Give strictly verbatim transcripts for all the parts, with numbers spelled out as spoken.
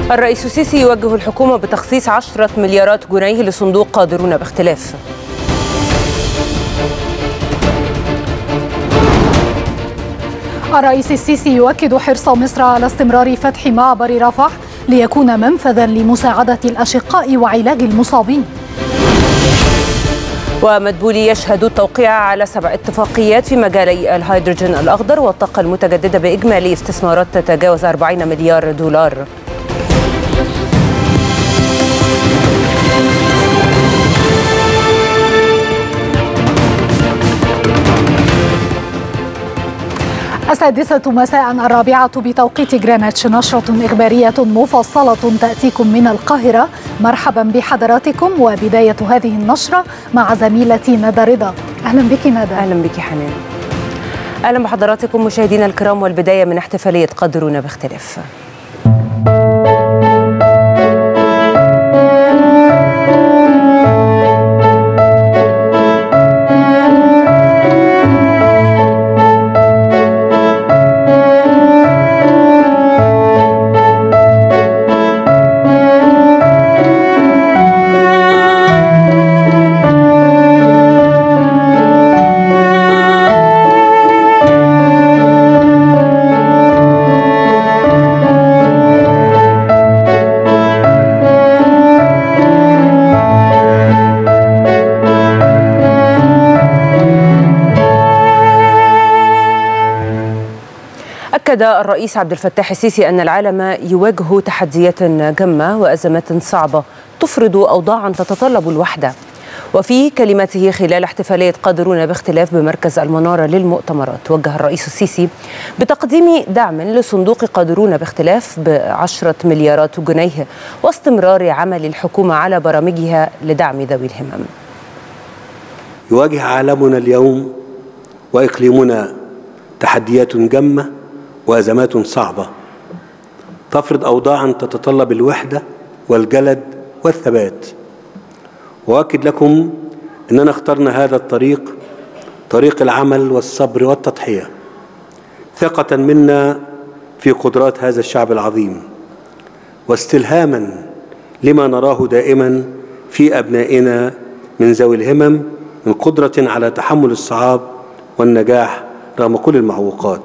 الرئيس السيسي يوجه الحكومة بتخصيص عشرة مليارات جنيه لصندوق قادرون باختلاف. الرئيس السيسي يؤكد حرص مصر على استمرار فتح معبر رفح ليكون منفذا لمساعدة الأشقاء وعلاج المصابين. ومدبولي يشهد التوقيع على سبع اتفاقيات في مجالي الهيدروجين الأخضر والطاقة المتجددة بإجمالي استثمارات تتجاوز أربعين مليار دولار. السادسة مساء الرابعة بتوقيت جرينتش، نشرة إخبارية مفصلة تأتيكم من القاهرة. مرحبا بحضراتكم، وبداية هذه النشرة مع زميلتي ندى رضا. أهلا بك ندى. أهلا بك حنان. أهلا بحضراتكم مشاهدينا الكرام، والبداية من احتفالية قادرون باختلاف. أكد الرئيس عبد الفتاح السيسي أن العالم يواجه تحديات جمة وأزمات صعبة تفرض أوضاعا تتطلب الوحدة. وفي كلمته خلال احتفالية قادرون باختلاف بمركز المنارة للمؤتمرات، وجه الرئيس السيسي بتقديم دعم لصندوق قادرون باختلاف بعشرة مليارات جنيه واستمرار عمل الحكومة على برامجها لدعم ذوي الهمم. يواجه عالمنا اليوم وإقليمنا تحديات جمة وأزمات صعبة تفرض أوضاعا تتطلب الوحدة والجلد والثبات. وأؤكد لكم أننا اخترنا هذا الطريق، طريق العمل والصبر والتضحية، ثقة منا في قدرات هذا الشعب العظيم، واستلهاما لما نراه دائما في أبنائنا من ذوي الهمم من قدرة على تحمل الصعاب والنجاح رغم كل المعوقات.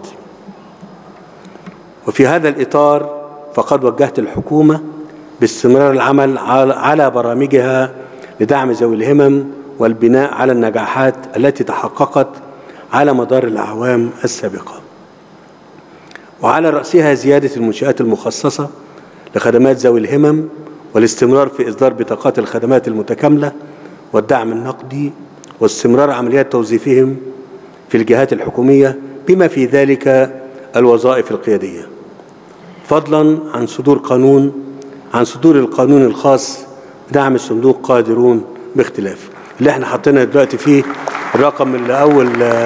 وفي هذا الإطار فقد وجهت الحكومة باستمرار العمل على برامجها لدعم ذوي الهمم والبناء على النجاحات التي تحققت على مدار الأعوام السابقة، وعلى رأسها زيادة المنشآت المخصصة لخدمات ذوي الهمم والاستمرار في إصدار بطاقات الخدمات المتكاملة والدعم النقدي واستمرار عمليات توظيفهم في الجهات الحكومية بما في ذلك الوظائف القيادية، فضلا عن صدور قانون عن صدور القانون الخاص بدعم الصندوق قادرون باختلاف اللي احنا حطينا دلوقتي فيه الرقم اللي أول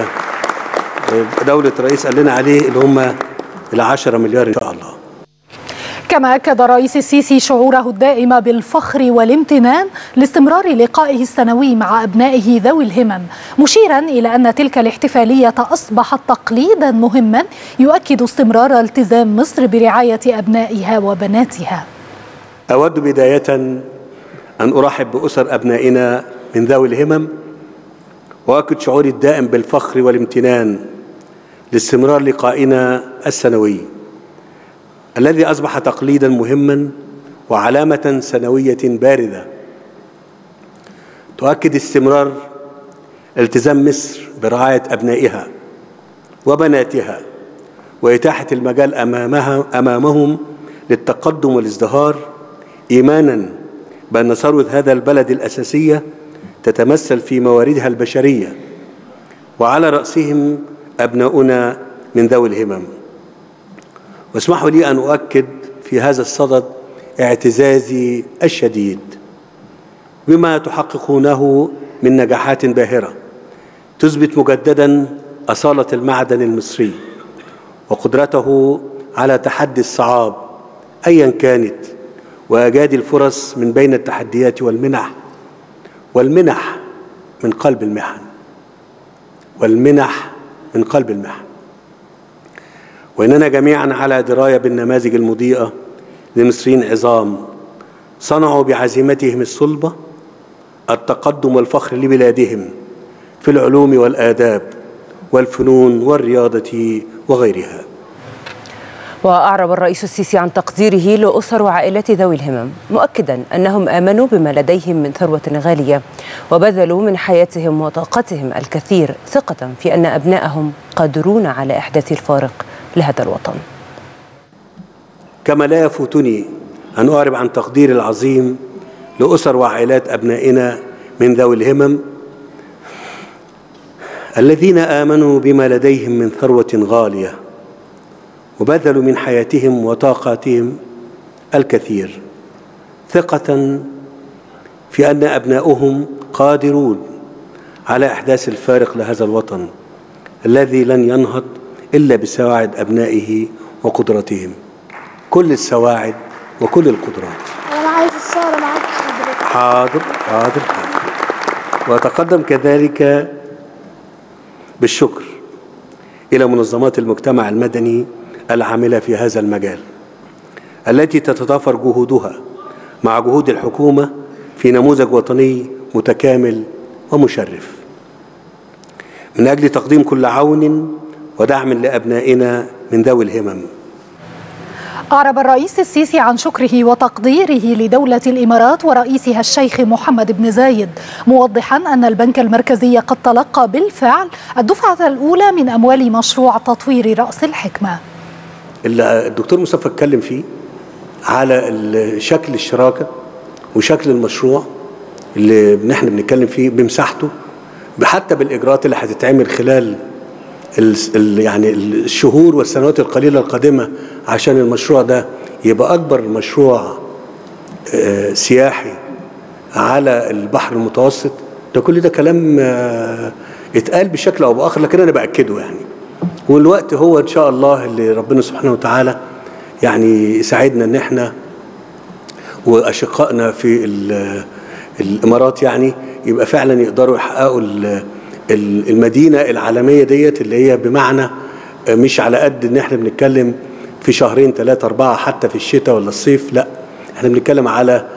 دولة رئيس قال لنا عليه اللي هم العشرة مليار إن شاء الله. كما أكد الرئيس السيسي شعوره الدائم بالفخر والامتنان لاستمرار لقائه السنوي مع أبنائه ذوي الهمم، مشيرا إلى أن تلك الاحتفالية أصبحت تقليدا مهما يؤكد استمرار التزام مصر برعاية أبنائها وبناتها. أود بداية أن أرحب بأسر أبنائنا من ذوي الهمم، وأؤكد شعوري الدائم بالفخر والامتنان لاستمرار لقائنا السنوي الذي أصبح تقليدا مهما وعلامة سنوية باردة تؤكد استمرار التزام مصر برعاية أبنائها وبناتها وإتاحة المجال أمامها أمامهم للتقدم والازدهار، إيمانا بأن ثروة هذا البلد الأساسية تتمثل في مواردها البشرية، وعلى رأسهم أبناؤنا من ذوي الهمم. واسمحوا لي أن أؤكد في هذا الصدد اعتزازي الشديد بما تحققونه من نجاحات باهرة تثبت مجددا أصالة المعدن المصري وقدرته على تحدي الصعاب أيا كانت وإيجاد الفرص من بين التحديات والمنح والمنح من قلب المحن والمنح من قلب المحن. وإننا جميعا على دراية بالنماذج المضيئة لمصريين عظام صنعوا بعزيمتهم الصلبة التقدم والفخر لبلادهم في العلوم والآداب والفنون والرياضة وغيرها. وأعرب الرئيس السيسي عن تقديره لأسر وعائلات ذوي الهمم، مؤكدا أنهم آمنوا بما لديهم من ثروة غالية وبذلوا من حياتهم وطاقتهم الكثير ثقة في أن أبنائهم قادرون على إحداث الفارق لهذا الوطن. كما لا يفوتني أن أعرب عن تقدير العظيم لأسر وعائلات أبنائنا من ذوي الهمم الذين آمنوا بما لديهم من ثروة غالية وبذلوا من حياتهم وطاقاتهم الكثير ثقة في أن أبناؤهم قادرون على إحداث الفارق لهذا الوطن الذي لن ينهض إلا بسواعد أبنائه وقدرتهم، كل السواعد وكل القدرات. أنا عايز الصورة معاك حضرتك. حاضر حاضر حاضر. وأتقدم كذلك بالشكر إلى منظمات المجتمع المدني العاملة في هذا المجال التي تتضافر جهودها مع جهود الحكومة في نموذج وطني متكامل ومشرف من أجل تقديم كل عون ودعم لأبنائنا من ذوي الهمم. أعرب الرئيس السيسي عن شكره وتقديره لدولة الإمارات ورئيسها الشيخ محمد بن زايد، موضحا أن البنك المركزي قد تلقى بالفعل الدفعة الأولى من أموال مشروع تطوير رأس الحكمة. اللي الدكتور مصطفى اتكلم فيه على شكل الشراكة وشكل المشروع اللي احنا بنتكلم فيه بمساحته حتى بالإجراءات اللي هتتعمل خلال ال يعني الشهور والسنوات القليلة القادمة عشان المشروع ده يبقى أكبر مشروع آه سياحي على البحر المتوسط. ده كل ده كلام آه اتقال بشكل أو بآخر، لكن أنا بأكده يعني. والوقت هو إن شاء الله اللي ربنا سبحانه وتعالى يعني يساعدنا إن احنا وأشقائنا في الإمارات يعني يبقى فعلا يقدروا يحققوا المدينة العالمية ديت اللي هي بمعنى مش على قد ان احنا بنتكلم في شهرين ثلاثة أربعة حتى في الشتاء ولا الصيف، لا احنا بنتكلم على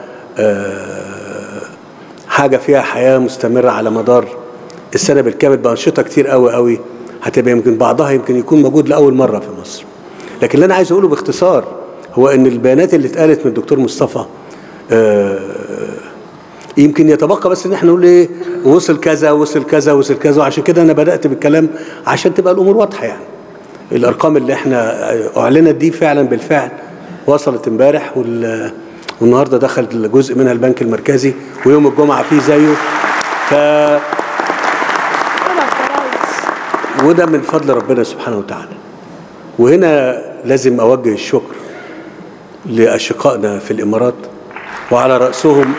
حاجة فيها حياة مستمرة على مدار السنة بالكامل بأنشطة كتير قوي قوي هتبقى يمكن بعضها يمكن يكون موجود لأول مرة في مصر. لكن اللي أنا عايز أقوله باختصار هو ان البيانات اللي اتقالت من الدكتور مصطفى يمكن يتبقى بس ان احنا نقول ايه وصل كذا وصل كذا وصل كذا، وعشان كده انا بدأت بالكلام عشان تبقى الامور واضحة. يعني الارقام اللي احنا اعلنت دي فعلا بالفعل وصلت امبارح، والنهارده دخل جزء منها البنك المركزي ويوم الجمعة فيه زيه، ف وده من فضل ربنا سبحانه وتعالى. وهنا لازم اوجه الشكر لاشقائنا في الامارات وعلى رأسهم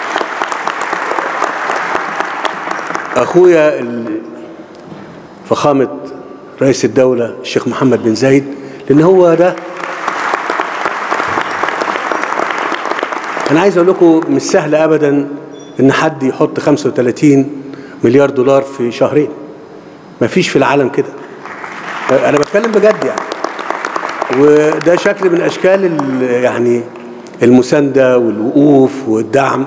أخويا فخامة رئيس الدولة الشيخ محمد بن زايد، لأن هو ده أنا عايز أقول لكم مش سهل أبدا إن حد يحط خمسة وثلاثين مليار دولار في شهرين، ما فيش في العالم كده. أنا بتكلم بجد يعني، وده شكل من أشكال يعني المساندة والوقوف والدعم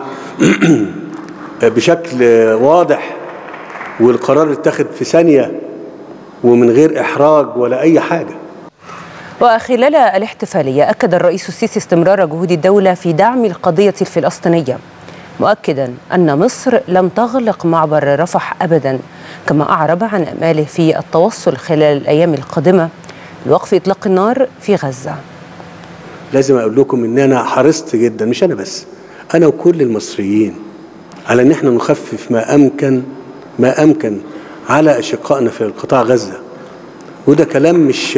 بشكل واضح، والقرار اتخذ في ثانية ومن غير إحراج ولا أي حاجة. وخلال الاحتفالية أكد الرئيس السيسي استمرار جهود الدولة في دعم القضية الفلسطينية، مؤكدا أن مصر لم تغلق معبر رفح أبدا، كما أعرب عن آماله في التوصل خلال الأيام القادمة لوقف إطلاق النار في غزة. لازم أقول لكم إن أنا حرصت جدا، مش أنا بس، أنا وكل المصريين، على إن احنا نخفف ما أمكن ما أمكن على أشقائنا في قطاع غزة. وده كلام مش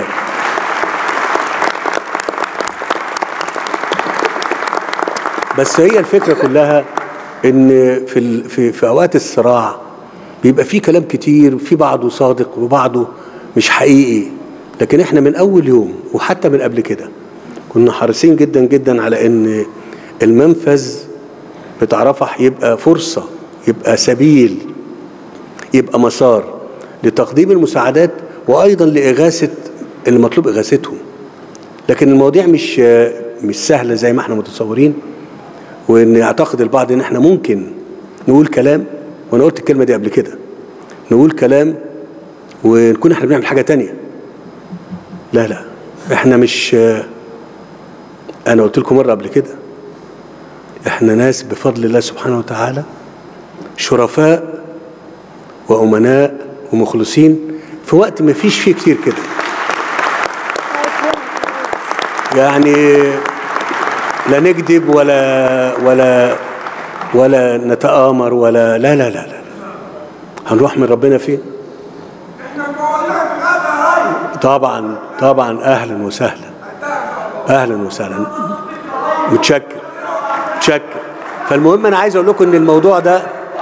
بس، هي الفكرة كلها إن في في في أوقات الصراع بيبقى فيه كلام كتير وفي بعضه صادق وبعضه مش حقيقي، لكن احنا من أول يوم وحتى من قبل كده كنا حريصين جدا جدا على إن المنفذ بتاع رفح يبقى فرصة، يبقى سبيل، يبقى مسار لتقديم المساعدات وأيضا لإغاثة اللي مطلوب إغاثتهم. لكن المواضيع مش مش سهله زي ما احنا متصورين، وان اعتقد البعض ان احنا ممكن نقول كلام، وانا قلت الكلمه دي قبل كده، نقول كلام ونكون احنا بنعمل حاجه تانية. لا لا احنا مش، انا قلت لكم مره قبل كده، احنا ناس بفضل الله سبحانه وتعالى شرفاء وامناء ومخلصين في وقت ما فيش فيه كتير كده. يعني لا نكذب ولا ولا ولا نتآمر ولا لا لا لا لا هنروح من ربنا فين؟ طبعا طبعا اهلا وسهلا اهلا وسهلا، متشكر متشكر. فالمهم انا عايز اقول لكم ان الموضوع ده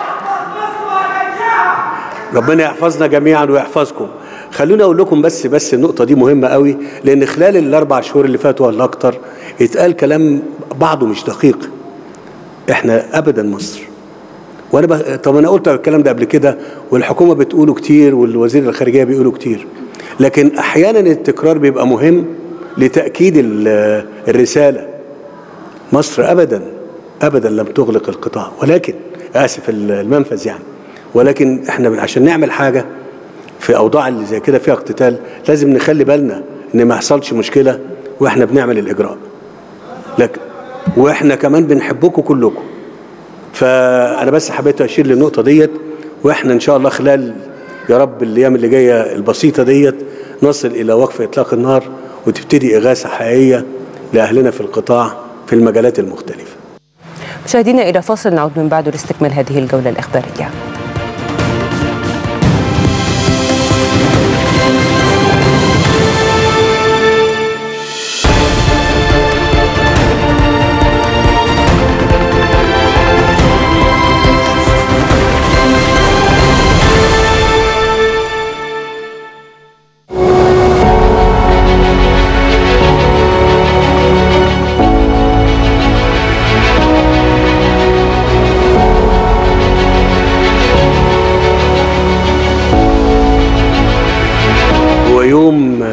ربنا يحفظنا جميعا ويحفظكم. خلوني اقول لكم بس بس النقطه دي مهمه قوي، لان خلال الاربع شهور اللي فاتوا ولا اكتر اتقال كلام بعضه مش دقيق. احنا ابدا مصر، وانا ب... طب انا قلت الكلام ده قبل كده، والحكومه بتقوله كتير والوزير الخارجيه بيقوله كتير، لكن احيانا التكرار بيبقى مهم لتاكيد الرساله. مصر ابدا ابدا لم تغلق القطاع، ولكن اسف المنفذ يعني، ولكن احنا عشان نعمل حاجه في اوضاع اللي زي كده فيها اقتتال لازم نخلي بالنا ان ما يحصلش مشكله واحنا بنعمل الاجراء. لكن واحنا كمان بنحبكم كلكم. فانا بس حبيت اشير للنقطه ديت، واحنا ان شاء الله خلال يا رب الايام اللي جايه البسيطه ديت نصل الى وقف اطلاق النار وتبتدي اغاثه حقيقيه لاهلنا في القطاع في المجالات المختلفه. مشاهدينا الى فاصل، نعود من بعده لاستكمال هذه الجوله الاخباريه. يوم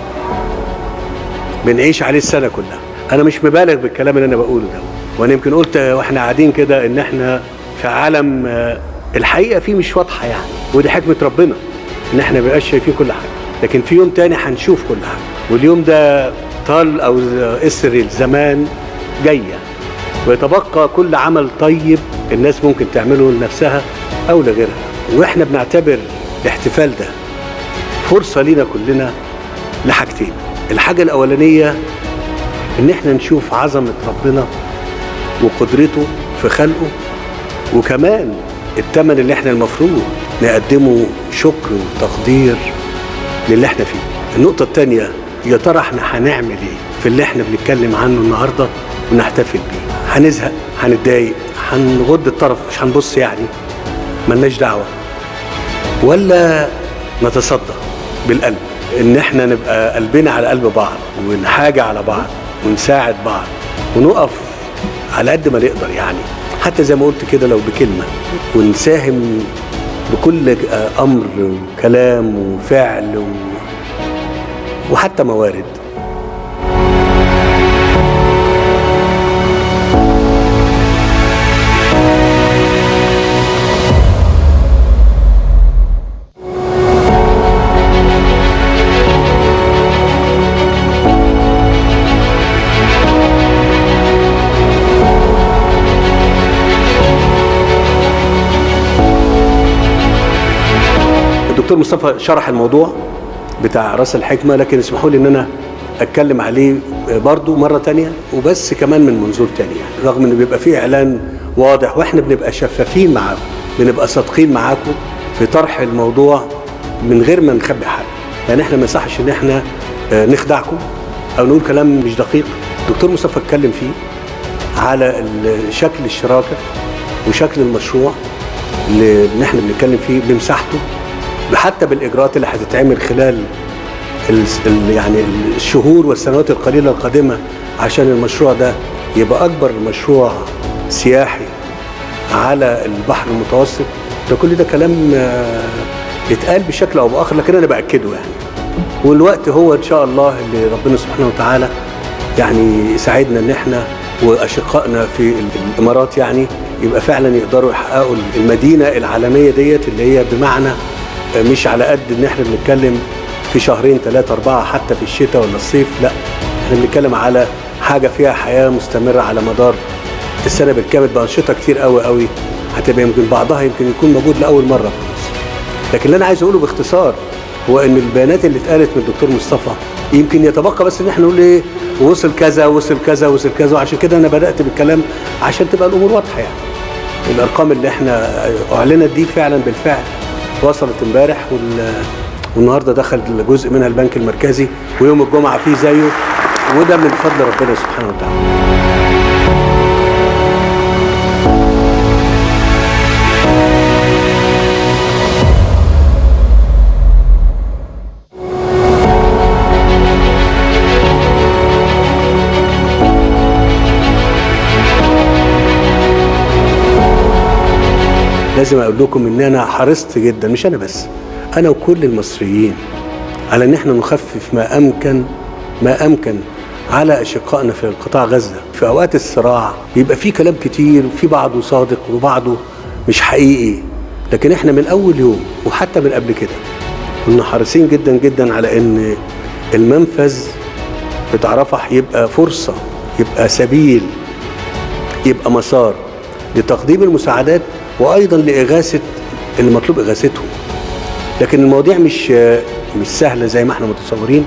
بنعيش عليه السنة كلها. أنا مش مبالغ بالكلام اللي أنا بقوله ده، وأنا يمكن قلت وإحنا قاعدين كده إن إحنا في عالم الحقيقة فيه مش واضحة يعني، ودي حكمة ربنا إن إحنا مبقاش شايفين كل حاجة، لكن في يوم تاني هنشوف كل حاجة، واليوم ده طال أو إسر الزمان جاية، ويتبقى كل عمل طيب الناس ممكن تعمله لنفسها أو لغيرها. وإحنا بنعتبر الاحتفال ده فرصة لينا كلنا لحاجتين. الحاجة الأولانية إن إحنا نشوف عظمة ربنا وقدرته في خلقه، وكمان الثمن اللي إحنا المفروض نقدمه شكر وتقدير للي إحنا فيه. النقطة الثانية، يا ترى إحنا هنعمل إيه في اللي إحنا بنتكلم عنه النهاردة ونحتفل بيه؟ هنزهق؟ هنتضايق؟ هنغض الطرف؟ مش هنبص يعني؟ ملناش دعوة؟ ولا نتصدق بالقلب ان احنا نبقى قلبنا على قلب بعض ونحاجة على بعض ونساعد بعض ونقف على قد ما نقدر يعني، حتى زي ما قلت كده لو بكلمة، ونساهم بكل امر وكلام وفعل وحتى موارد. الدكتور مصطفى شرح الموضوع بتاع راس الحكمة، لكن اسمحوا لي ان انا اتكلم عليه برضو مرة تانية وبس كمان من منظور تاني يعني، رغم ان بيبقى فيه اعلان واضح واحنا بنبقى شفافين معاكم، بنبقى صادقين معاكم في طرح الموضوع من غير ما نخبي حاجة. يعني احنا ما يصحش ان احنا نخدعكم او نقول كلام مش دقيق. الدكتور مصطفى اتكلم فيه على شكل الشراكة وشكل المشروع اللي احنا بنتكلم فيه بمساحته، حتى بالاجراءات اللي هتتعمل خلال ال يعني الشهور والسنوات القليله القادمه عشان المشروع ده يبقى اكبر مشروع سياحي على البحر المتوسط. ده كل ده كلام اتقال بشكل او باخر، لكن انا باكده يعني. والوقت هو ان شاء الله اللي ربنا سبحانه وتعالى يعني يساعدنا ان احنا واشقائنا في الامارات يعني يبقى فعلا يقدروا يحققوا المدينه العالميه ديت، اللي هي بمعنى مش على قد ان احنا بنتكلم في شهرين ثلاثه اربعه حتى في الشتاء ولا الصيف، لا احنا بنتكلم على حاجه فيها حياه مستمره على مدار السنه بالكامل بانشطه كتير قوي قوي هتبقى يمكن بعضها يمكن يكون موجود لاول مره في مصر. لكن اللي انا عايز اقوله باختصار هو ان البيانات اللي اتقالت من الدكتور مصطفى يمكن يتبقى بس ان احنا نقول ايه وصل كذا وصل كذا وصل كذا، وعشان كده انا بدات بالكلام عشان تبقى الامور واضحه. يعني الارقام اللي احنا اعلنت دي فعلا بالفعل وصلت امبارح، والنهارده دخل جزء منها البنك المركزي، ويوم الجمعه فيه زيه، وده من فضل ربنا سبحانه وتعالى. لازم اقول لكم ان انا حرصت جدا، مش انا بس، انا وكل المصريين، على ان احنا نخفف ما امكن ما امكن على اشقائنا في قطاع غزه. في اوقات الصراع بيبقى في كلام كتير وفي بعضه صادق وبعضه مش حقيقي، لكن احنا من اول يوم وحتى من قبل كده كنا حريصين جدا جدا على ان المنفذ بتاع رفح يبقى فرصه، يبقى سبيل، يبقى مسار لتقديم المساعدات وايضا لاغاثه اللي مطلوب اغاثتهم. لكن المواضيع مش مش سهله زي ما احنا متصورين،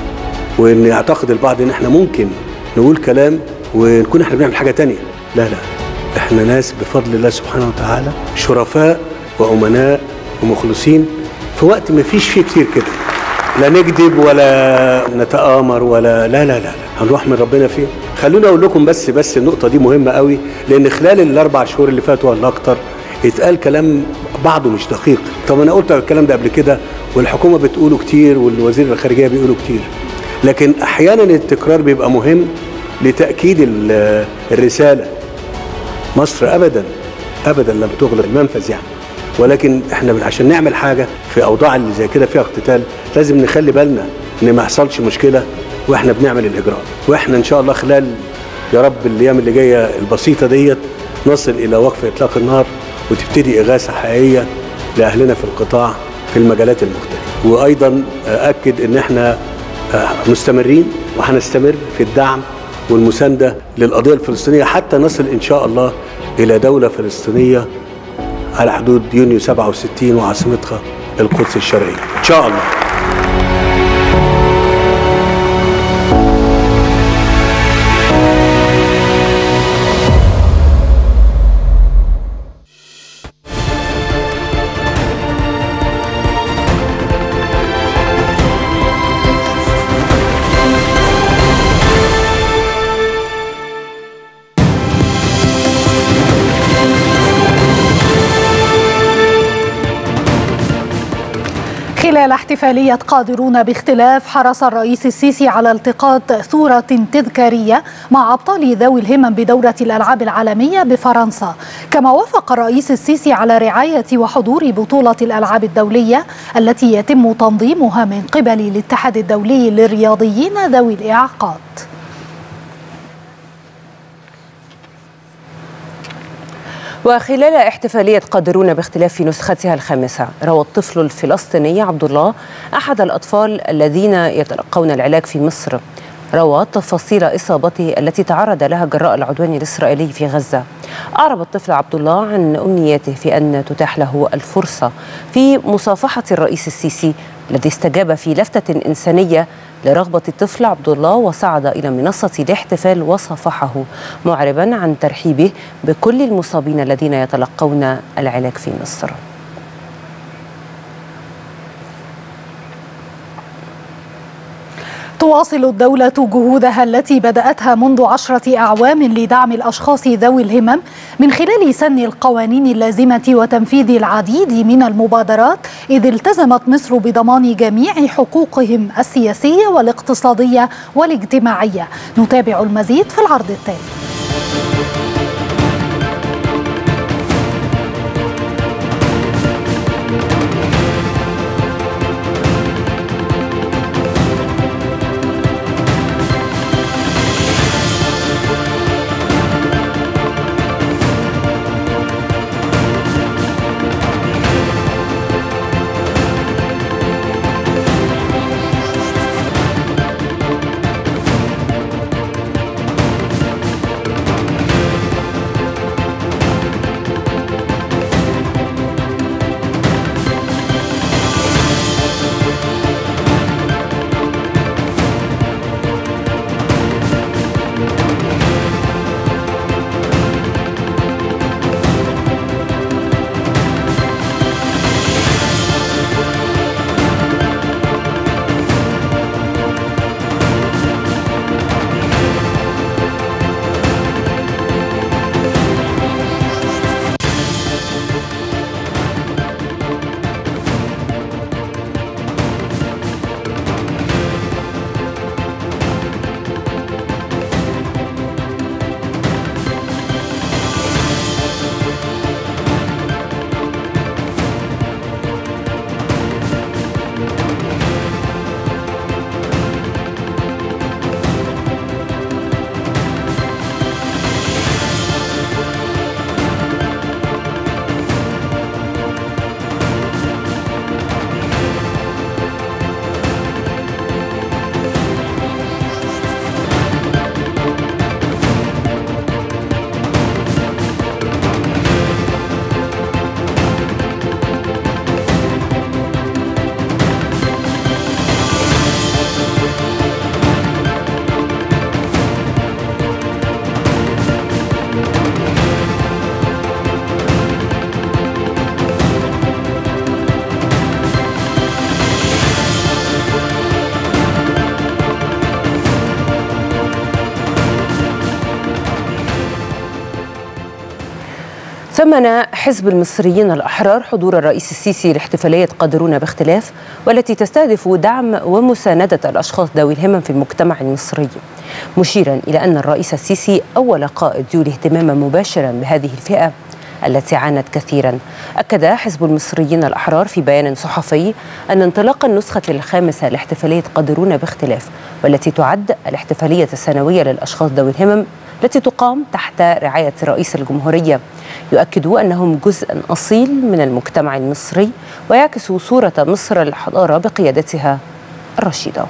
وان يعتقد البعض ان احنا ممكن نقول كلام ونكون احنا بنعمل حاجه تانية. لا لا، احنا ناس بفضل الله سبحانه وتعالى شرفاء وامناء ومخلصين في وقت ما فيش فيه كتير كده، لا نكذب ولا نتآمر ولا لا لا لا, لا. هنروح من ربنا فين؟ خلوني اقول لكم بس بس النقطه دي مهمه قوي، لان خلال الاربع شهور اللي فاتوا ولا اكتر اتقال كلام بعضه مش دقيق. طب انا قلت الكلام ده قبل كده والحكومه بتقوله كتير والوزير الخارجيه بيقوله كتير، لكن احيانا التكرار بيبقى مهم لتاكيد الرساله. مصر ابدا ابدا لم تغلق المنفذ يعني، ولكن احنا عشان نعمل حاجه في اوضاع اللي زي كده فيها اقتتال لازم نخلي بالنا ان ما يحصلش مشكله واحنا بنعمل الاجراء. واحنا ان شاء الله خلال يا رب الايام اللي جايه البسيطه ديت نصل الى وقف اطلاق النار وتبتدي اغاثه حقيقيه لاهلنا في القطاع في المجالات المختلفه. وايضا اكد ان احنا مستمرين وهنستمر في الدعم والمسانده للقضيه الفلسطينيه حتى نصل ان شاء الله الى دوله فلسطينيه على حدود يونيو سبعة وستين وعاصمتها القدس الشرقيه ان شاء الله. خلال احتفالية قادرون باختلاف، حرص الرئيس السيسي على التقاط صورة تذكارية مع أبطال ذوي الهمم بدورة الألعاب العالمية بفرنسا. كما وافق الرئيس السيسي على رعاية وحضور بطولة الألعاب الدولية التي يتم تنظيمها من قبل الاتحاد الدولي للرياضيين ذوي الإعاقات. وخلال احتفالية قادرون باختلاف في نسختها الخامسة، روى الطفل الفلسطيني عبد الله أحد الأطفال الذين يتلقون العلاج في مصر روى تفاصيل إصابته التي تعرض لها جراء العدوان الإسرائيلي في غزة. أعرب الطفل عبد الله عن أمنيته في أن تتاح له الفرصة في مصافحة الرئيس السيسي الذي استجاب في لفتة إنسانية لرغبة الطفل عبد الله وصعد إلى منصة الاحتفال وصافحه، معربا عن ترحيبه بكل المصابين الذين يتلقون العلاج في مصر. تواصل الدولة جهودها التي بدأتها منذ عشرة أعوام لدعم الأشخاص ذوي الهمم من خلال سن القوانين اللازمة وتنفيذ العديد من المبادرات، إذ التزمت مصر بضمان جميع حقوقهم السياسية والاقتصادية والاجتماعية. نتابع المزيد في العرض التالي. ثمن حزب المصريين الأحرار حضور الرئيس السيسي لاحتفالية قادرون باختلاف، والتي تستهدف دعم ومساندة الأشخاص ذوي الهمم في المجتمع المصري، مشيرا إلى أن الرئيس السيسي أول قائد يولي اهتماما مباشرا بهذه الفئة التي عانت كثيرا. أكد حزب المصريين الأحرار في بيان صحفي أن انطلاق النسخة الخامسة لاحتفالية قادرون باختلاف، والتي تعد الاحتفالية السنوية للأشخاص ذوي الهمم التي تقام تحت رعاية رئيس الجمهورية، يؤكد أنهم جزء أصيل من المجتمع المصري ويعكس صورة مصر الحضارة بقيادتها الرشيدة.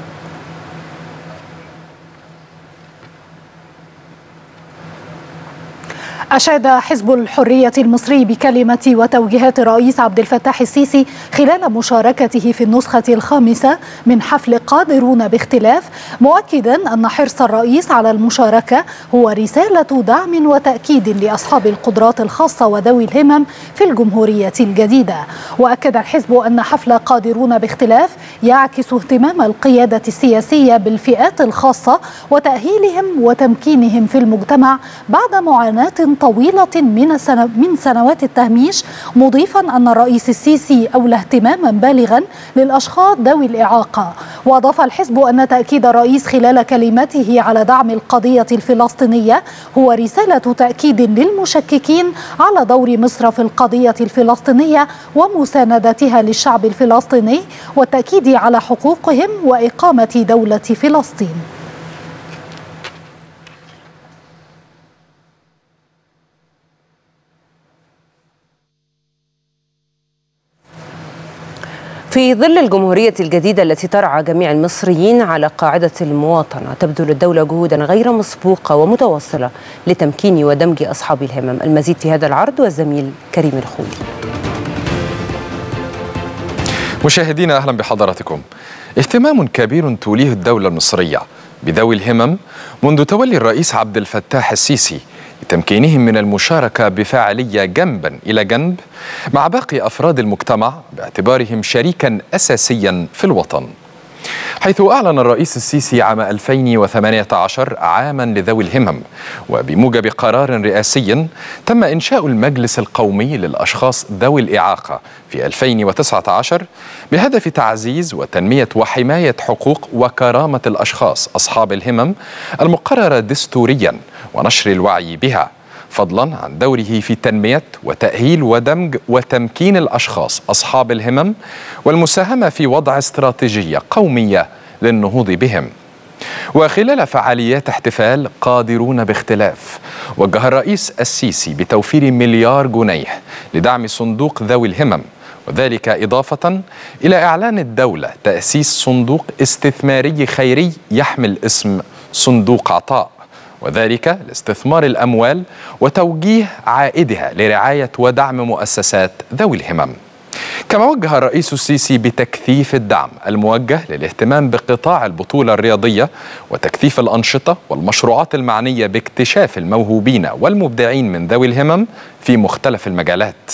أشاد حزب الحرية المصري بكلمة وتوجيهات الرئيس عبد الفتاح السيسي خلال مشاركته في النسخة الخامسة من حفل قادرون باختلاف، مؤكدا أن حرص الرئيس على المشاركة هو رسالة دعم وتأكيد لأصحاب القدرات الخاصة وذوي الهمم في الجمهورية الجديدة. وأكد الحزب أن حفل قادرون باختلاف يعكس اهتمام القيادة السياسية بالفئات الخاصة وتأهيلهم وتمكينهم في المجتمع بعد معاناة طويلة من سنة من سنوات التهميش، مضيفا أن الرئيس السيسي أولى اهتماما بالغا للأشخاص ذوي الإعاقة. وأضاف الحزب أن تأكيد الرئيس خلال كلمته على دعم القضية الفلسطينية هو رسالة تأكيد للمشككين على دور مصر في القضية الفلسطينية ومساندتها للشعب الفلسطيني والتأكيد على حقوقهم وإقامة دولة فلسطين. في ظل الجمهورية الجديدة التي ترعى جميع المصريين على قاعدة المواطنة، تبذل الدولة جهودا غير مسبوقة ومتواصلة لتمكين ودمج أصحاب الهمم. المزيد في هذا العرض والزميل كريم الخولي. مشاهدينا أهلا بحضراتكم. اهتمام كبير توليه الدولة المصرية بذوي الهمم منذ تولي الرئيس عبد الفتاح السيسي لتمكينهم من المشاركة بفاعلية جنبا إلى جنب مع باقي أفراد المجتمع باعتبارهم شريكا أساسيا في الوطن، حيث أعلن الرئيس السيسي عام ألفين وثمانية عشر عاما لذوي الهمم، وبموجب قرار رئاسي تم إنشاء المجلس القومي للأشخاص ذوي الإعاقة في ألفين وتسعة عشر بهدف تعزيز وتنمية وحماية حقوق وكرامة الأشخاص أصحاب الهمم المقررة دستوريا ونشر الوعي بها، فضلا عن دوره في تنمية وتأهيل ودمج وتمكين الأشخاص أصحاب الهمم والمساهمة في وضع استراتيجية قومية للنهوض بهم. وخلال فعاليات احتفال قادرون باختلاف، وجه الرئيس السيسي بتوفير مليار جنيه لدعم صندوق ذوي الهمم، وذلك إضافة إلى إعلان الدولة تأسيس صندوق استثماري خيري يحمل اسم صندوق عطاء، وذلك لاستثمار الأموال وتوجيه عائدها لرعاية ودعم مؤسسات ذوي الهمم. كما وجه الرئيس السيسي بتكثيف الدعم الموجه للاهتمام بقطاع البطولة الرياضية وتكثيف الأنشطة والمشروعات المعنية باكتشاف الموهوبين والمبدعين من ذوي الهمم في مختلف المجالات.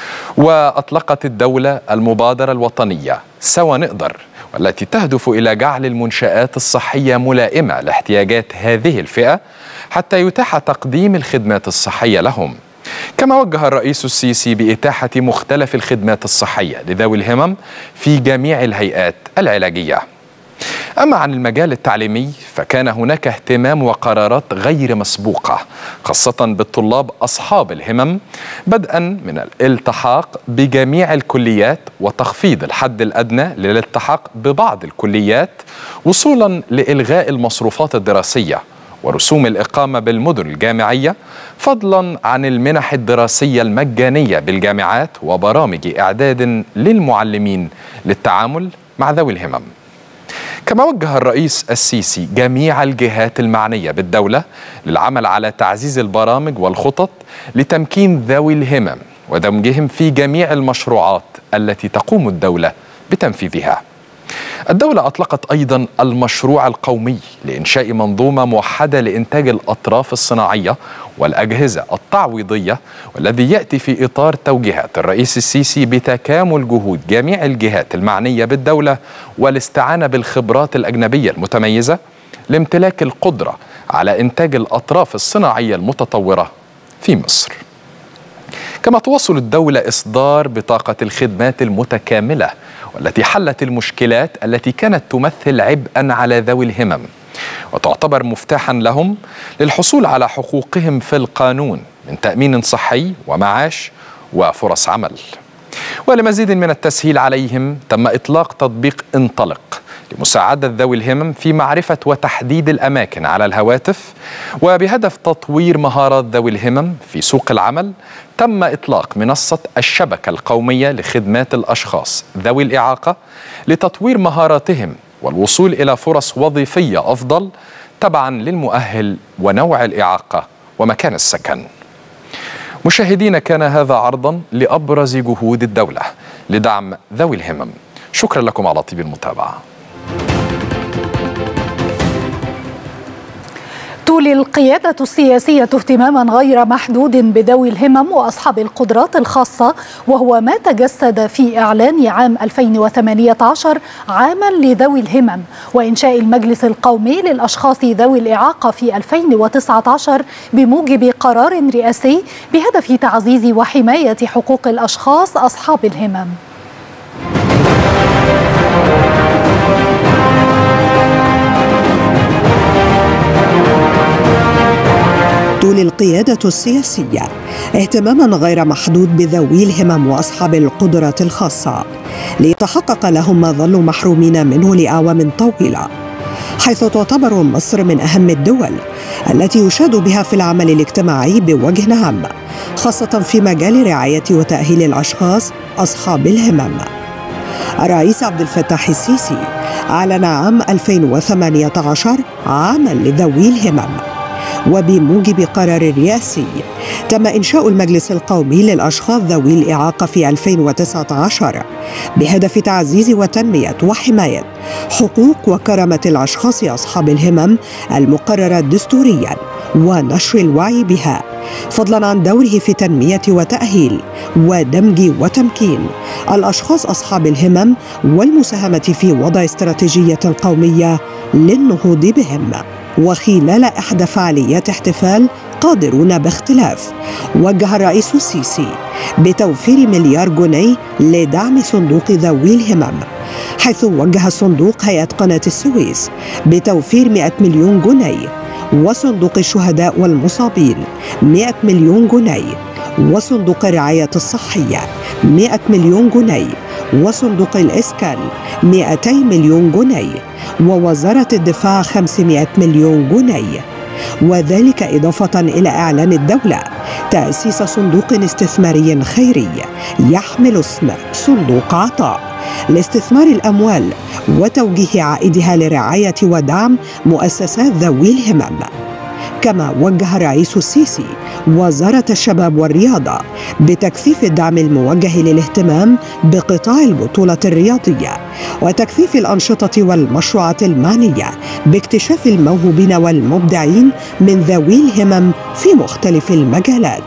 وأطلقت الدولة المبادرة الوطنية سوا نقدر، والتي تهدف إلى جعل المنشآت الصحية ملائمة لاحتياجات هذه الفئة حتى يتاح تقديم الخدمات الصحية لهم. كما وجه الرئيس السيسي بإتاحة مختلف الخدمات الصحية لذوي الهمم في جميع الهيئات العلاجية. أما عن المجال التعليمي فكان هناك اهتمام وقرارات غير مسبوقة خاصة بالطلاب أصحاب الهمم، بدءا من الالتحاق بجميع الكليات وتخفيض الحد الأدنى للالتحاق ببعض الكليات، وصولا لإلغاء المصروفات الدراسية ورسوم الإقامة بالمدن الجامعية، فضلا عن المنح الدراسية المجانية بالجامعات وبرامج إعداد للمعلمين للتعامل مع ذوي الهمم. كما وجه الرئيس السيسي جميع الجهات المعنية بالدولة للعمل على تعزيز البرامج والخطط لتمكين ذوي الهمم ودمجهم في جميع المشروعات التي تقوم الدولة بتنفيذها. الدولة أطلقت أيضا المشروع القومي لإنشاء منظومة موحدة لإنتاج الأطراف الصناعية والأجهزة التعويضية، والذي يأتي في إطار توجيهات الرئيس السيسي بتكامل جهود جميع الجهات المعنية بالدولة والاستعانة بالخبرات الأجنبية المتميزة لامتلاك القدرة على إنتاج الأطراف الصناعية المتطورة في مصر. كما تواصل الدولة إصدار بطاقة الخدمات المتكاملة والتي حلت المشكلات التي كانت تمثل عبئا على ذوي الهمم، وتعتبر مفتاحا لهم للحصول على حقوقهم في القانون من تأمين صحي ومعاش وفرص عمل. ولمزيد من التسهيل عليهم تم إطلاق تطبيق انطلق لمساعدة ذوي الهمم في معرفة وتحديد الأماكن على الهواتف. وبهدف تطوير مهارات ذوي الهمم في سوق العمل تم إطلاق منصة الشبكة القومية لخدمات الأشخاص ذوي الإعاقة لتطوير مهاراتهم والوصول إلى فرص وظيفية أفضل تبعا للمؤهل ونوع الإعاقة ومكان السكن. مشاهدينا، كان هذا عرضا لأبرز جهود الدولة لدعم ذوي الهمم. شكرا لكم على طيب المتابعة. تولي القيادة السياسية اهتماما غير محدود بذوي الهمم وأصحاب القدرات الخاصة، وهو ما تجسد في إعلان عام ألفين وثمانية عشر عاما لذوي الهمم وإنشاء المجلس القومي للأشخاص ذوي الإعاقة في ألفين وتسعة عشر بموجب قرار رئاسي بهدف تعزيز وحماية حقوق الأشخاص أصحاب الهمم. تولي القيادة السياسية اهتماما غير محدود بذوي الهمم وأصحاب القدرات الخاصة ليتحقق لهم ما ظلوا محرومين منه لأعوام طويلة، حيث تعتبر مصر من أهم الدول التي يشاد بها في العمل الاجتماعي بوجه عام، خاصة في مجال رعاية وتأهيل الأشخاص أصحاب الهمم. الرئيس عبد الفتاح السيسي أعلن عام ألفين وثمانية عشر عاما لذوي الهمم، وبموجب قرار رئاسي تم إنشاء المجلس القومي للأشخاص ذوي الإعاقة في ألفين وتسعة عشر بهدف تعزيز وتنمية وحماية حقوق وكرامة الأشخاص أصحاب الهمم المقررة دستوريا ونشر الوعي بها، فضلا عن دوره في تنمية وتأهيل ودمج وتمكين الأشخاص أصحاب الهمم والمساهمة في وضع استراتيجية قومية للنهوض بهم. وخلال إحدى فعاليات احتفال قادرون باختلاف، وجه الرئيس السيسي بتوفير مليار جنيه لدعم صندوق ذوي الهمم، حيث وجه صندوق هيئة قناة السويس بتوفير مئة مليون جنيه، وصندوق الشهداء والمصابين مئة مليون جنيه، وصندوق الرعاية الصحية مئة مليون جنيه، وصندوق الإسكان مئتي مليون جنيه، ووزارة الدفاع خمسمئة مليون جنيه. وذلك إضافة إلى إعلان الدولة تأسيس صندوق استثماري خيري يحمل اسم صندوق عطاء لاستثمار الأموال وتوجيه عائدها لرعاية ودعم مؤسسات ذوي الهمم. كما وجه الرئيس السيسي وزارة الشباب والرياضة بتكثيف الدعم الموجه للاهتمام بقطاع البطولة الرياضية وتكثيف الأنشطة والمشروعات المعنية باكتشاف الموهوبين والمبدعين من ذوي الهمم في مختلف المجالات.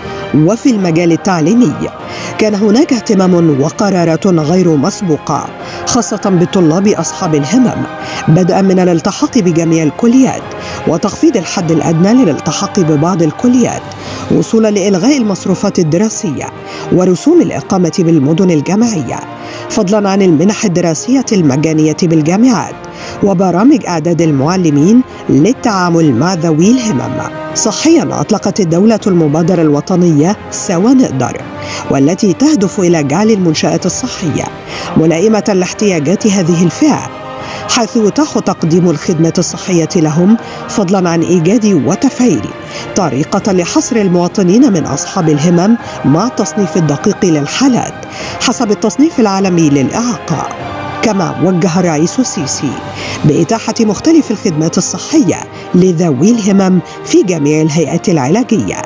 وفي المجال التعليمي كان هناك اهتمام وقرارات غير مسبوقة خاصة بالطلاب أصحاب الهمم، بدءا من الالتحاق بجميع الكليات وتخفيض الحد الأدنى للالتحاق ببعض الكليات، وصولا لإلغاء المصروفات الدراسية ورسوم الإقامة بالمدن الجامعية، فضلا عن المنح الدراسية المجانية بالجامعات وبرامج إعداد المعلمين للتعامل مع ذوي الهمم. صحيا أطلقت الدولة المبادرة الوطنية سوا نقدر، والتي تهدف إلى جعل المنشآت الصحية ملائمة لاحتياجات هذه الفئة، حيث يتاح تقديم الخدمات الصحية لهم، فضلا عن إيجاد وتفعيل طريقة لحصر المواطنين من أصحاب الهمم مع التصنيف الدقيق للحالات حسب التصنيف العالمي للإعاقة. كما وجه الرئيس السيسي بإتاحة مختلف الخدمات الصحية لذوي الهمم في جميع الهيئات العلاجية.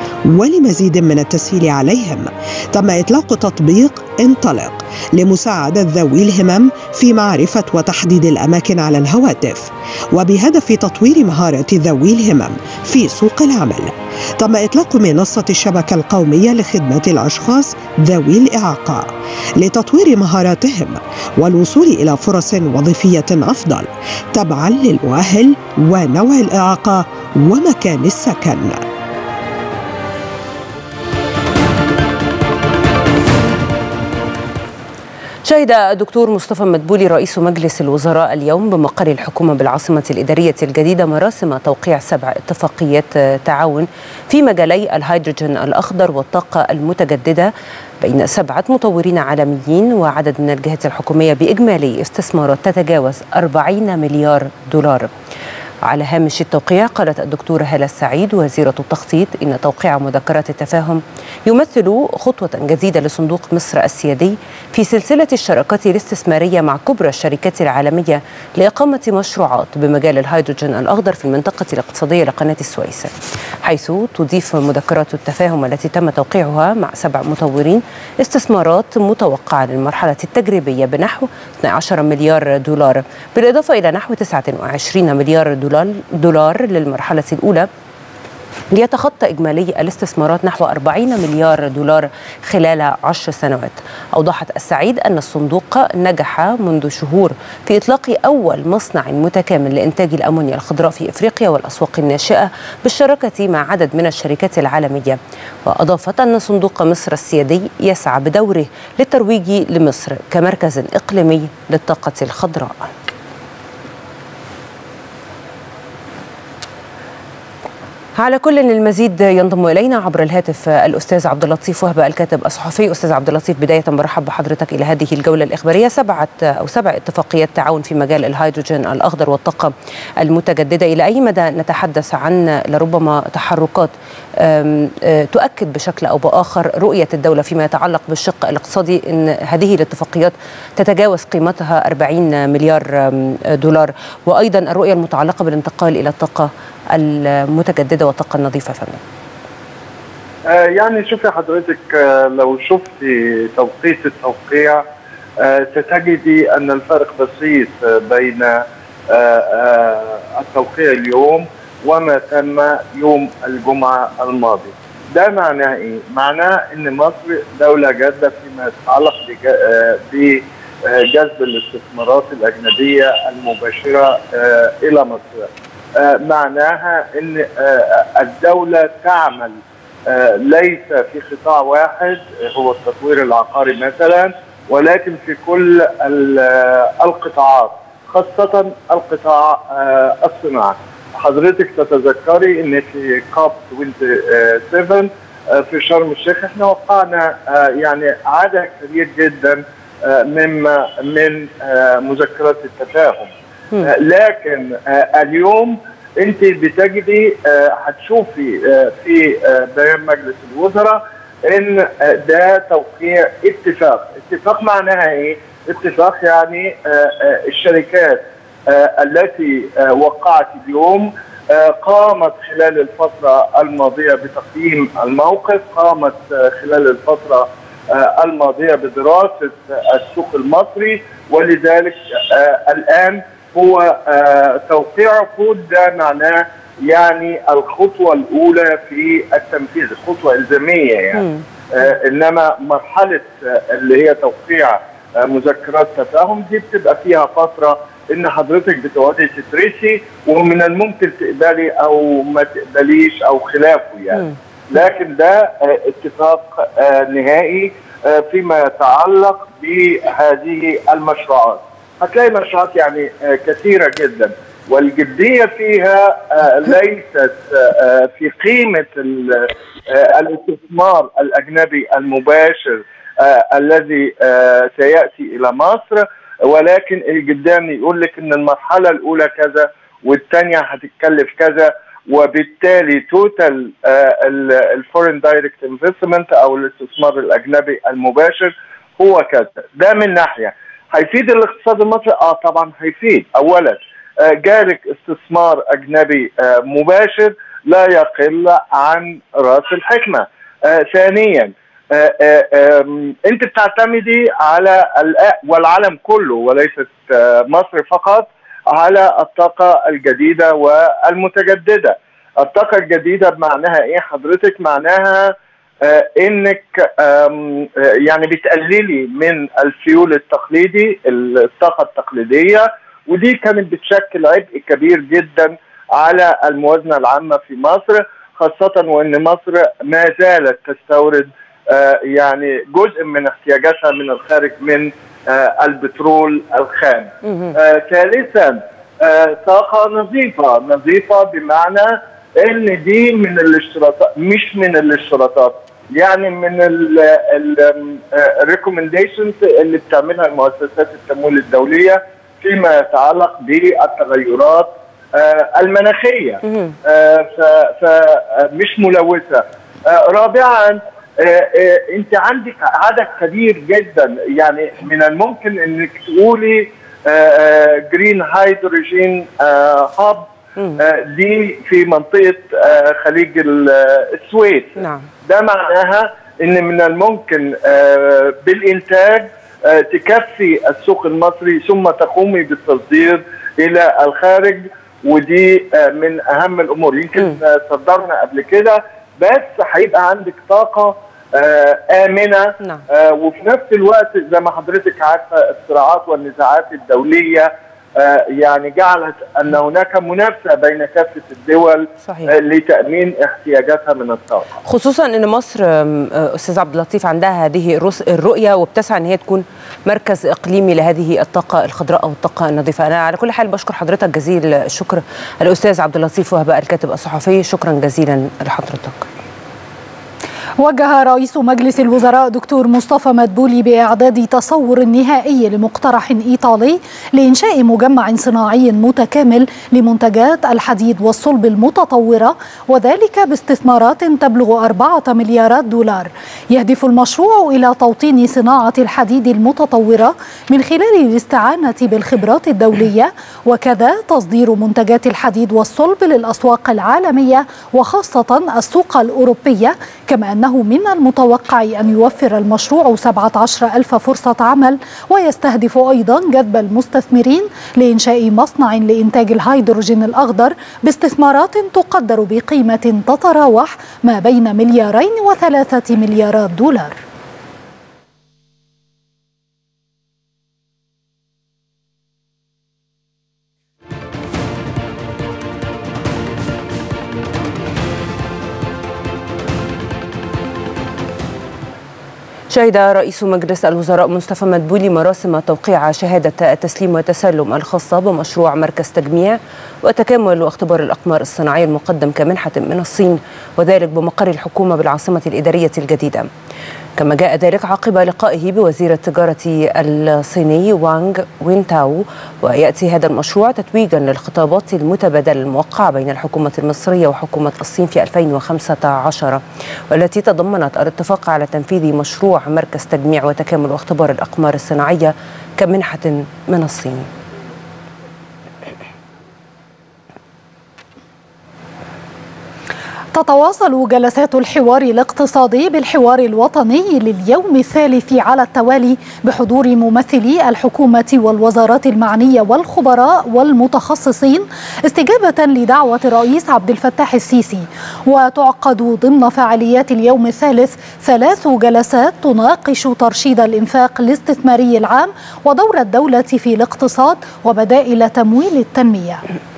ولمزيد من التسهيل عليهم تم إطلاق تطبيق انطلق لمساعدة ذوي الهمم في معرفة وتحديد الأماكن على الهواتف، وبهدف تطوير مهارات ذوي الهمم في سوق العمل تم إطلاق منصة الشبكة القومية لخدمة الأشخاص ذوي الإعاقة لتطوير مهاراتهم والوصول إلى فرص وظيفية أفضل تبعاً للمؤهل ونوع الإعاقة ومكان السكن. شهد الدكتور مصطفى مدبولي رئيس مجلس الوزراء اليوم بمقر الحكومة بالعاصمة الإدارية الجديدة مراسم توقيع سبع اتفاقيات تعاون في مجالي الهيدروجين الأخضر والطاقة المتجددة بين سبعة مطورين عالميين وعدد من الجهات الحكومية بإجمالي استثمارات تتجاوز أربعين مليار دولار. على هامش التوقيع قالت الدكتورة هالة السعيد وزيرة التخطيط إن توقيع مذكرات التفاهم يمثل خطوة جديدة لصندوق مصر السيادي في سلسلة الشراكات الاستثمارية مع كبرى الشركات العالمية لإقامة مشروعات بمجال الهيدروجين الأخضر في المنطقة الاقتصادية لقناة السويس، حيث تضيف مذكرات التفاهم التي تم توقيعها مع سبع مطورين استثمارات متوقعة للمرحلة التجريبية بنحو اثني عشر مليار دولار، بالإضافة إلى نحو تسعة وعشرين مليار دولار دولار للمرحلة الأولى، ليتخطى إجمالي الاستثمارات نحو أربعين مليار دولار خلال عشر سنوات. أوضحت السعيد أن الصندوق نجح منذ شهور في إطلاق أول مصنع متكامل لإنتاج الأمونيا الخضراء في إفريقيا والأسواق الناشئة بالشراكة مع عدد من الشركات العالمية. وأضافت أن صندوق مصر السيادي يسعى بدوره للترويج لمصر كمركز إقليمي للطاقة الخضراء. على كل المزيد ينضم الينا عبر الهاتف الاستاذ عبد اللطيف وهبه الكاتب الصحفي. استاذ عبد اللطيف، بدايه برحب بحضرتك الى هذه الجوله الاخباريه. سبعه او سبع اتفاقيات تعاون في مجال الهيدروجين الاخضر والطاقه المتجدده، الى اي مدى نتحدث عن لربما تحركات تؤكد بشكل او باخر رؤيه الدوله فيما يتعلق بالشق الاقتصادي ان هذه الاتفاقيات تتجاوز قيمتها أربعين مليار دولار، وايضا الرؤيه المتعلقه بالانتقال الى الطاقه المتجدده والطاقه النظيفه؟ فندم. آه يعني شوفي حضرتك، آه لو شفتي توقيت التوقيع آه ستجدي ان الفرق بسيط آه بين آه آه التوقيع اليوم وما تم يوم الجمعه الماضي. ده معناه ايه؟ معناه ان مصر دوله جاده فيما يتعلق بجذب الاستثمارات الاجنبيه المباشره آه الى مصر. آه معناها ان آه الدولة تعمل آه ليس في قطاع واحد هو التطوير العقاري مثلا، ولكن في كل القطاعات، خاصة القطاع آه الصناعي. حضرتك تتذكري ان في كاب سبعة وعشرين آه في شرم الشيخ احنا وقعنا آه يعني عدد كبير جدا آه مما من آه مذكرات التفاهم. آه لكن آه اليوم انت بتجدي آه هتشوفي آه في آه بيان مجلس الوزراء ان آه ده توقيع اتفاق. اتفاق معناها ايه؟ اتفاق يعني آه آه الشركات آه التي آه وقعت اليوم آه قامت خلال الفترة الماضية بتقييم الموقف، قامت آه خلال الفترة آه الماضية بدراسة آه السوق المصري، ولذلك آه الآن هو آه توقيع عقود. ده معناه يعني الخطوة الأولى في التنفيذ، خطوة إلزامية يعني. آه إنما مرحلة آه اللي هي توقيع آه مذكرات تفاهم دي بتبقى فيها فترة إن حضرتك بتقعدي تدرسي ومن الممكن تقبلي أو ما تقبليش أو خلافه يعني. م. لكن ده آه اتفاق آه نهائي آه فيما يتعلق بهذه المشروعات. هتلاقي مشروعات يعني آه كثيرة جدا، والجدية فيها آه ليست آه في قيمة آه الاستثمار الأجنبي المباشر آه الذي آه سيأتي إلى مصر، ولكن الجداني يقول لك إن المرحلة الأولى كذا والثانية هتتكلف كذا، وبالتالي توتال آه الفورين دايركت انفستمنت أو الاستثمار الأجنبي المباشر هو كذا. ده من ناحية هيفيد الاقتصاد المصري. اه طبعا هيفيد. اولا آه جالك استثمار اجنبي آه مباشر لا يقل عن راس الحكمه. آه ثانيا آه آه آه انت بتعتمدي على والعالم كله وليست آه مصر فقط على الطاقه الجديده والمتجدده. الطاقه الجديده بمعناها ايه حضرتك؟ معناها آه انك آه يعني بتقللي من الفيول التقليدي، الطاقه التقليديه، ودي كانت بتشكل عبء كبير جدا على الموازنه العامه في مصر، خاصه وان مصر ما زالت تستورد آه يعني جزء من احتياجاتها من الخارج من البترول الخام. ثالثا طاقة نظيفة، نظيفة بمعنى ان دي من الاشتراطات، مش من الاشتراطات، يعني من الريكومنديشنز اللي بتعملها المؤسسات التمويل الدولية فيما يتعلق بالتغيرات المناخية، فمش ملوثة. رابعا انت عندك عدد كبير جدا، يعني من الممكن انك تقولي جرين هيدروجين هاب دي في منطقة خليج السويس. نعم. ده معناها ان من الممكن بالانتاج تكفي السوق المصري ثم تقومي بالتصدير الى الخارج، ودي من اهم الامور. يمكن صدرنا قبل كده، بس هيبقى عندك طاقة آمنة. نعم. وفي نفس الوقت زي ما حضرتك عارفة الصراعات والنزاعات الدولية يعني جعلت أن هناك منافسة بين كافة الدول. صحيح. لتأمين احتياجاتها من الطاقة، خصوصا أن مصر أستاذ عبد اللطيف عندها هذه الرؤية وبتسعى أن هي تكون مركز إقليمي لهذه الطاقة الخضراء أو الطاقة النظيفة. أنا على كل حال بشكر حضرتك جزيل الشكر الأستاذ عبد اللطيف وهبة الكاتب الصحفي، شكرا جزيلا لحضرتك. وجه رئيس مجلس الوزراء دكتور مصطفى مدبولي بإعداد تصور نهائي لمقترح إيطالي لإنشاء مجمع صناعي متكامل لمنتجات الحديد والصلب المتطورة، وذلك باستثمارات تبلغ أربعة مليارات دولار. يهدف المشروع إلى توطين صناعة الحديد المتطورة من خلال الاستعانة بالخبرات الدولية، وكذا تصدير منتجات الحديد والصلب للأسواق العالمية وخاصة السوق الأوروبية، كما أنه من المتوقع أن يوفر المشروع سبعة عشر ألف فرصة عمل، ويستهدف أيضا جذب المستثمرين لإنشاء مصنع لإنتاج الهيدروجين الأخضر باستثمارات تقدر بقيمة تتراوح ما بين مليارين وثلاثة مليارات دولار. شهد رئيس مجلس الوزراء مصطفى مدبولي مراسم توقيع شهادة التسليم والتسلم الخاصة بمشروع مركز تجميع وتكامل واختبار الأقمار الصناعية المقدم كمنحة من الصين، وذلك بمقر الحكومة بالعاصمة الإدارية الجديدة. كما جاء ذلك عقب لقائه بوزير التجارة الصيني وانغ وينتاو، ويأتي هذا المشروع تتويجا للخطابات المتبادلة الموقعة بين الحكومة المصرية وحكومة الصين في ألفين وخمسة عشر، والتي تضمنت الاتفاق على تنفيذ مشروع مركز تجميع وتكامل واختبار الأقمار الصناعية كمنحة من الصين. تتواصل جلسات الحوار الاقتصادي بالحوار الوطني لليوم الثالث على التوالي بحضور ممثلي الحكومة والوزارات المعنية والخبراء والمتخصصين استجابة لدعوة الرئيس عبد الفتاح السيسي. وتعقد ضمن فعاليات اليوم الثالث ثلاث جلسات تناقش ترشيد الإنفاق الاستثماري العام ودور الدولة في الاقتصاد وبدائل تمويل التنمية.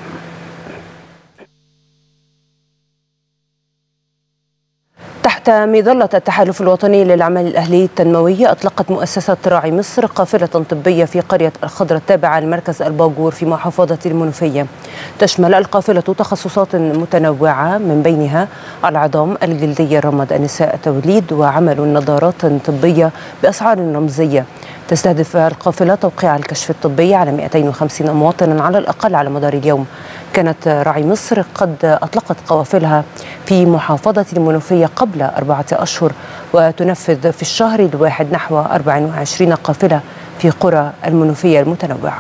تحت مظلة التحالف الوطني للعمل الأهلي التنموي، أطلقت مؤسسة راعي مصر قافلة طبية في قرية الخضرة التابعة لمركز الباجور في محافظة المنوفية. تشمل القافلة تخصصات متنوعة من بينها العظام، الجلدية، رمد النساء، التوليد، وعمل نظارات طبية بأسعار رمزية. تستهدف القافلة توقيع الكشف الطبي على مئتين وخمسين مواطنا على الأقل على مدار اليوم. كانت راعي مصر قد أطلقت قوافلها في محافظة المنوفية قبل أربعة أشهر، وتنفذ في الشهر الواحد نحو أربع وعشرين قافلة في قرى المنوفية المتنوعة.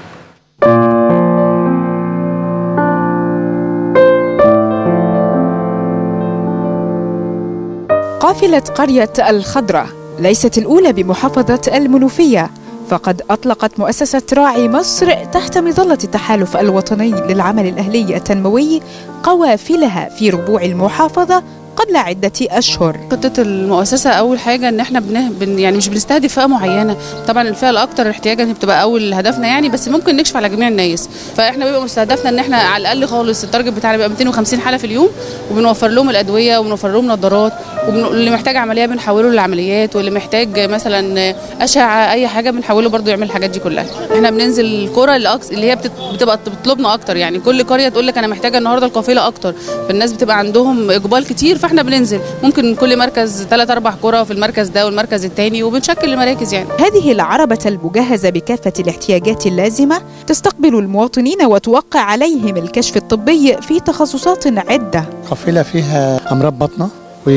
قافلة قرية الخضرة ليست الأولى بمحافظة المنوفية، فقد أطلقت مؤسسة راعي مصر تحت مظلة التحالف الوطني للعمل الأهلي التنموي قوافلها في ربوع المحافظة قبل عدة أشهر. خطة المؤسسة أول حاجة إن إحنا بن يعني مش بنستهدف فئة معينة، طبعا الفئة الأكثر احتياجا بتبقى أول هدفنا يعني، بس ممكن نكشف على جميع الناس. فإحنا بيبقى مستهدفنا إن إحنا على الأقل خالص التارجت بتاعنا بيبقى مئتين وخمسين حالة في اليوم، وبنوفر لهم الأدوية وبنوفر لهم نظارات واللي محتاج عمليه بنحوله للعمليات، واللي محتاج مثلا اشعه اي حاجه بنحوله برضو يعمل الحاجات دي كلها. احنا بننزل القرى اللي, اللي هي بتبقى بتطلبنا اكتر، يعني كل قريه تقول لك انا محتاجه النهارده القافله اكتر، فالناس بتبقى عندهم اقبال كتير، فاحنا بننزل ممكن كل مركز ثلاث اربع قرى في المركز ده والمركز الثاني، وبنشكل المراكز. يعني هذه العربه المجهزه بكافه الاحتياجات اللازمه تستقبل المواطنين وتوقع عليهم الكشف الطبي في تخصصات عده. قافله فيها امراض بطنه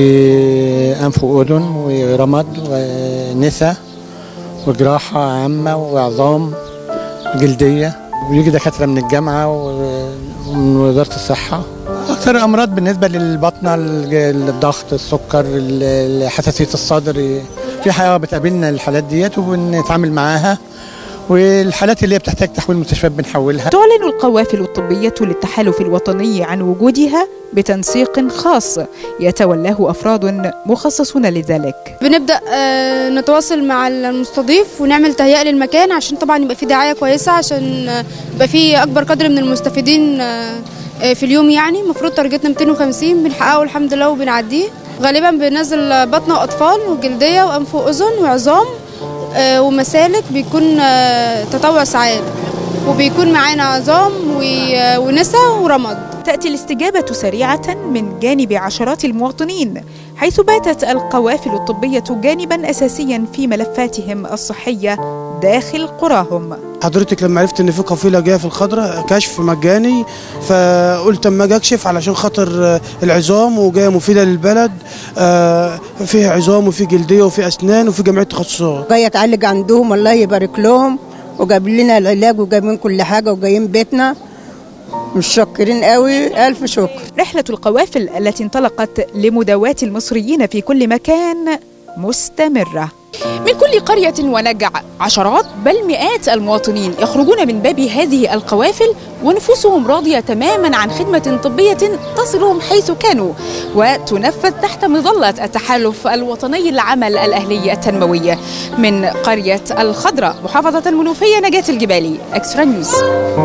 وانف واذن ورمد ونساء وجراحه عامه وعظام جلديه، ويجي دكاتره من الجامعه ومن وزاره الصحه. اكثر امراض بالنسبه للبطنه الضغط، السكر، حساسيه الصدر، في حاجه بتقابلنا الحالات ديت وبنتعامل معاها، والحالات اللي هي بتحتاج تحويل مستشفيات بنحولها. تعلن القوافل الطبية للتحالف الوطني عن وجودها بتنسيق خاص يتولاه أفراد مخصصون لذلك. بنبدأ نتواصل مع المستضيف ونعمل تهيئة للمكان عشان طبعا يبقى في دعاية كويسة، عشان يبقى في أكبر قدر من المستفيدين في اليوم. يعني المفروض تارجتنا مئتين وخمسين بنحققه الحمد لله وبنعديه. غالبا بننزل بطنة وأطفال وجلدية وأنف وأذن وعظام ومسالك، بيكون تطوع ساعات، وبيكون معانا عظام ونساء ورمد. تأتي الاستجابة سريعة من جانب عشرات المواطنين، حيث باتت القوافل الطبية جانبا أساسيا في ملفاتهم الصحية داخل قراهم. حضرتك لما عرفت ان في قافله جايه في الخضراء كشف مجاني، فقلت اما اجي اكشف علشان خاطر العظام، وجايه مفيده للبلد، فيها عظام وفي جلديه وفي اسنان وفي جميع التخصصات. جايه اتعالج عندهم، الله يبارك لهم، وجاب لنا العلاج وجايبين كل حاجه وجايين بيتنا، متشكرين قوي، الف شكر. رحله القوافل التي انطلقت لمداواة المصريين في كل مكان مستمره. من كل قرية ونجع عشرات بل مئات المواطنين يخرجون من باب هذه القوافل ونفوسهم راضية تماما عن خدمة طبية تصلهم حيث كانوا، وتنفذ تحت مظلة التحالف الوطني للعمل الأهلي التنموي. من قرية الخضراء محافظة المنوفية، نجاة الجبالي، إكسترا نيوز.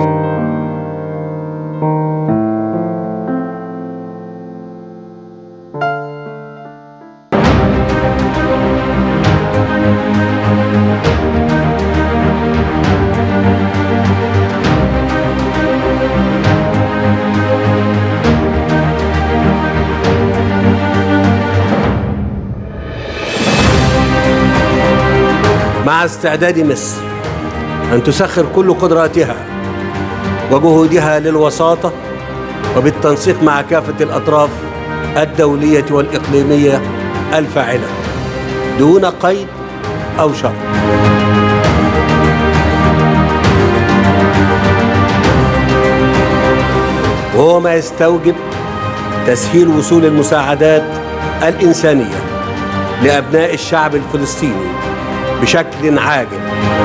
مع استعداد مصر أن تسخر كل قدراتها وجهودها للوساطة وبالتنسيق مع كافة الأطراف الدولية والإقليمية الفاعلة دون قيد أو شرط. وهو ما يستوجب تسهيل وصول المساعدات الإنسانية لأبناء الشعب الفلسطيني بشكل عاجل.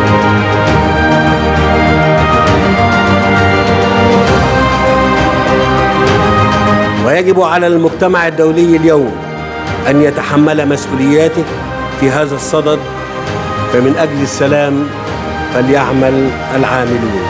ويجب على المجتمع الدولي اليوم أن يتحمل مسؤولياته في هذا الصدد، فمن أجل السلام فليعمل العاملون.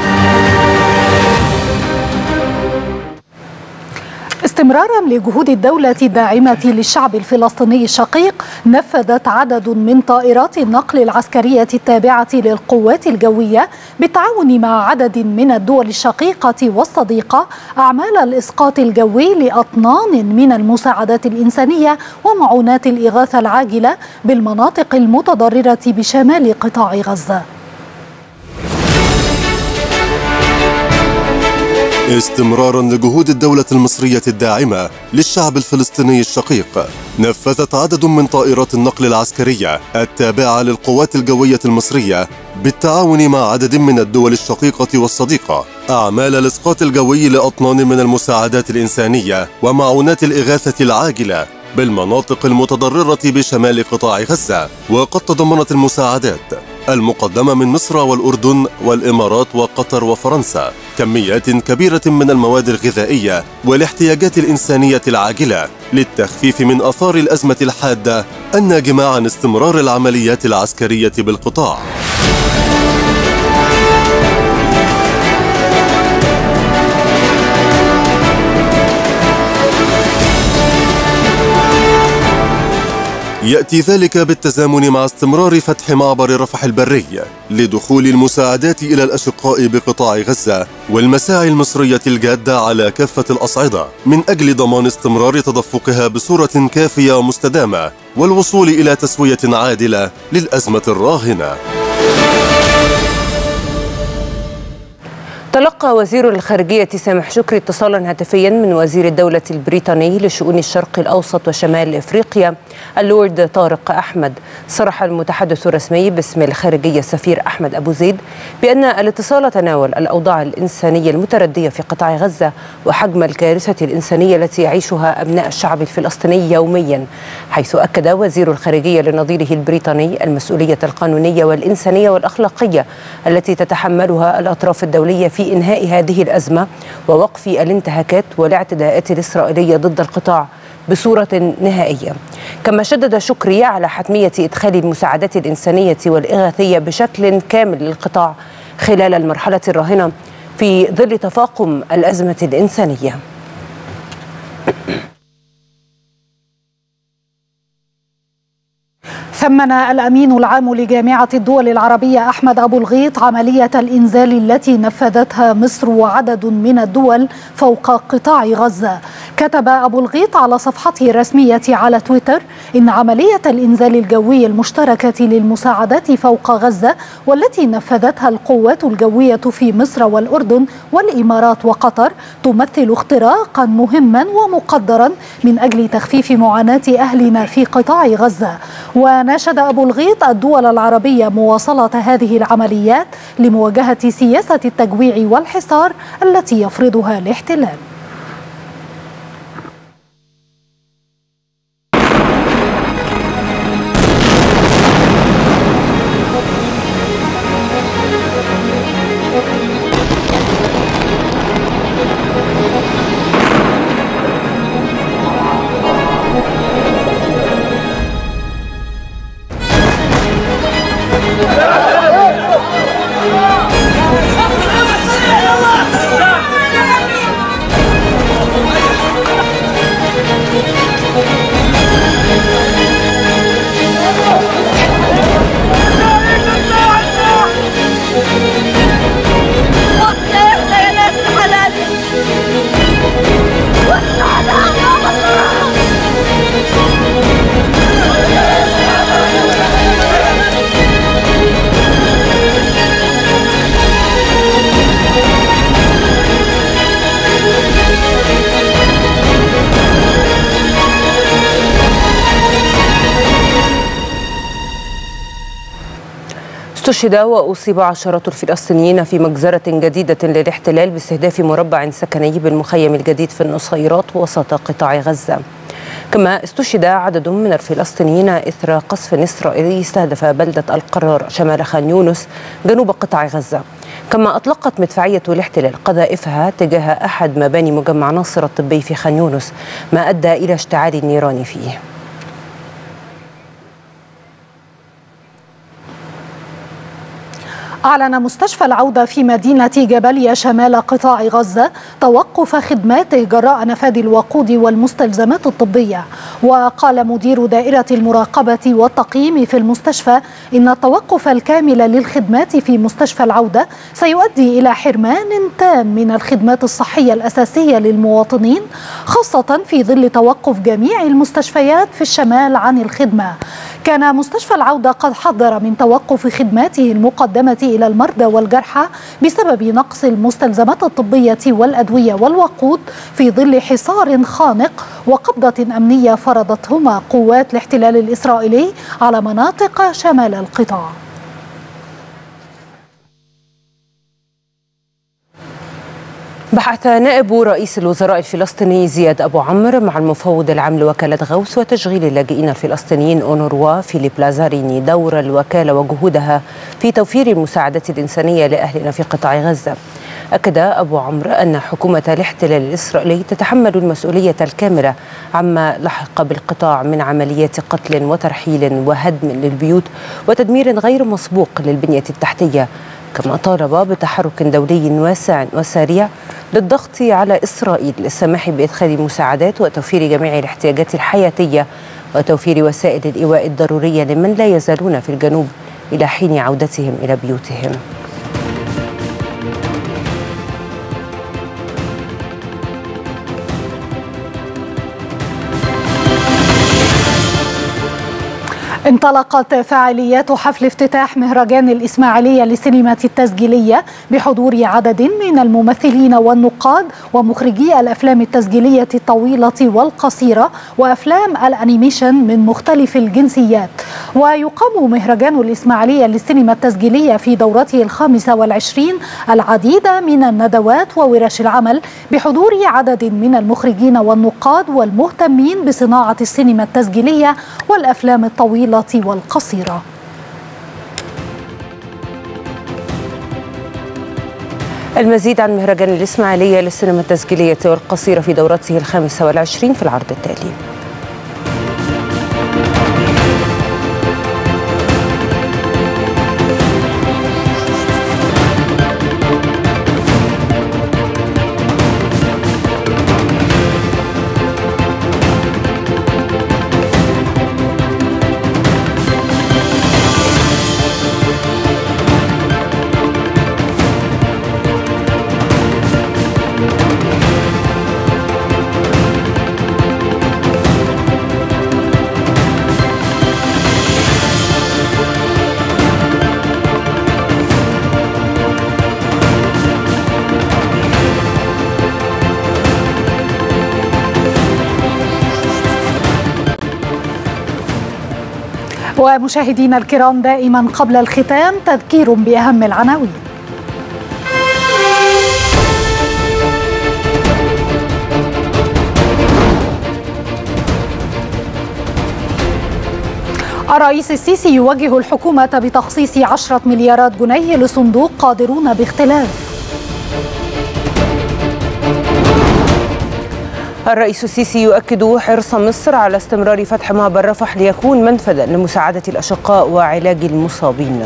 استمرارا لجهود الدولة الداعمة للشعب الفلسطيني الشقيق، نفذت عدد من طائرات النقل العسكرية التابعة للقوات الجوية بالتعاون مع عدد من الدول الشقيقة والصديقة أعمال الإسقاط الجوي لأطنان من المساعدات الإنسانية ومعونات الإغاثة العاجلة بالمناطق المتضررة بشمال قطاع غزة. استمرارا لجهود الدولة المصرية الداعمة للشعب الفلسطيني الشقيق، نفذت عدد من طائرات النقل العسكرية التابعة للقوات الجوية المصرية بالتعاون مع عدد من الدول الشقيقة والصديقة أعمال الإسقاط الجوي لأطنان من المساعدات الإنسانية ومعونات الإغاثة العاجلة بالمناطق المتضررة بشمال قطاع غزة. وقد تضمنت المساعدات المقدمة من مصر والأردن والإمارات وقطر وفرنسا كميات كبيرة من المواد الغذائية والاحتياجات الإنسانية العاجلة للتخفيف من آثار الأزمة الحادة الناجمة عن استمرار العمليات العسكرية بالقطاع. يأتي ذلك بالتزامن مع استمرار فتح معبر رفح البري لدخول المساعدات إلى الأشقاء بقطاع غزة، والمساعي المصرية الجادة على كافة الأصعدة من أجل ضمان استمرار تدفقها بصورة كافية ومستدامة والوصول إلى تسوية عادلة للأزمة الراهنة. تلقى وزير الخارجية سامح شكري اتصالا هاتفيا من وزير الدولة البريطاني لشؤون الشرق الأوسط وشمال إفريقيا اللورد طارق أحمد. صرح المتحدث الرسمي باسم الخارجية السفير أحمد أبو زيد بأن الاتصال تناول الأوضاع الإنسانية المتردية في قطاع غزة وحجم الكارثة الإنسانية التي يعيشها أبناء الشعب الفلسطيني يوميا، حيث أكد وزير الخارجية لنظيره البريطاني المسؤولية القانونية والإنسانية والأخلاقية التي تتحملها الأطراف الدولية في في إنهاء هذه الأزمة ووقف الانتهاكات والاعتداءات الإسرائيلية ضد القطاع بصورة نهائية. كما شدد شكري على حتمية إدخال المساعدات الإنسانية والإغاثية بشكل كامل للقطاع خلال المرحلة الراهنة في ظل تفاقم الأزمة الإنسانية. ثمن الأمين العام لجامعة الدول العربية أحمد أبو الغيط عملية الإنزال التي نفذتها مصر وعدد من الدول فوق قطاع غزة. كتب أبو الغيط على صفحته الرسمية على تويتر إن عملية الإنزال الجوي المشتركة للمساعدات فوق غزة والتي نفذتها القوات الجوية في مصر والأردن والإمارات وقطر تمثل اختراقا مهما ومقدرا من أجل تخفيف معاناة أهلنا في قطاع غزة. وناشد أبو الغيط الدول العربية مواصلة هذه العمليات لمواجهة سياسة التجويع والحصار التي يفرضها الاحتلال. استشهد وأصيب عشرات الفلسطينيين في مجزرة جديدة للاحتلال باستهداف مربع سكني بالمخيم الجديد في النصيرات وسط قطاع غزة. كما استشهد عدد من الفلسطينيين إثر قصف إسرائيلي استهدف بلدة القرار شمال خان يونس جنوب قطاع غزة. كما أطلقت مدفعية الاحتلال قذائفها تجاه أحد مباني مجمع ناصر الطبي في خان يونس ما أدى إلى اشتعال النيران فيه. أعلن مستشفى العودة في مدينة جباليا شمال قطاع غزة توقف خدماته جراء نفاذ الوقود والمستلزمات الطبية. وقال مدير دائرة المراقبة والتقييم في المستشفى إن التوقف الكامل للخدمات في مستشفى العودة سيؤدي إلى حرمان تام من الخدمات الصحية الأساسية للمواطنين، خاصة في ظل توقف جميع المستشفيات في الشمال عن الخدمة. كان مستشفى العودة قد حذر من توقف خدماته المقدمة إلى المرضى والجرحى بسبب نقص المستلزمات الطبية والأدوية والوقود في ظل حصار خانق وقبضة أمنية فرضتهما قوات الاحتلال الإسرائيلي على مناطق شمال القطاع. بحث نائب رئيس الوزراء الفلسطيني زياد أبو عمرو مع المفوض العام لوكالة غوث وتشغيل اللاجئين الفلسطينيين أونروا فيليب لازاريني دور الوكالة وجهودها في توفير المساعدات الإنسانية لأهلنا في قطاع غزة. أكد أبو عمرو أن حكومة الاحتلال الإسرائيلي تتحمل المسؤولية الكاملة عما لحق بالقطاع من عمليات قتل وترحيل وهدم للبيوت وتدمير غير مسبوق للبنية التحتية. كما طالب بتحرك دولي واسع وسريع للضغط على إسرائيل للسماح بإدخال المساعدات وتوفير جميع الاحتياجات الحياتية وتوفير وسائل الإيواء الضرورية لمن لا يزالون في الجنوب إلى حين عودتهم إلى بيوتهم. انطلقت فعاليات حفل افتتاح مهرجان الإسماعيلية للسينما التسجيلية بحضور عدد من الممثلين والنقاد ومخرجي الأفلام التسجيلية الطويلة والقصيرة وأفلام الأنيميشن من مختلف الجنسيات. ويقام مهرجان الإسماعيلية للسينما التسجيلية في دورته الخامسة والعشرين العديد من الندوات وورش العمل بحضور عدد من المخرجين والنقاد والمهتمين بصناعة السينما التسجيلية والأفلام الطويلة والقصيرة. المزيد عن مهرجان الإسماعيلية للسينما التسجيلية والقصيرة في دورته الخامسة والعشرين في العرض التالي. ومشاهدينا الكرام، دائما قبل الختام تذكير بأهم العناوين. الرئيس السيسي يوجه الحكومة بتخصيص عشرة مليارات جنيه لصندوق قادرون باختلاف. الرئيس السيسي يؤكد حرص مصر على استمرار فتح معبر رفح ليكون منفذا لمساعدة الأشقاء وعلاج المصابين.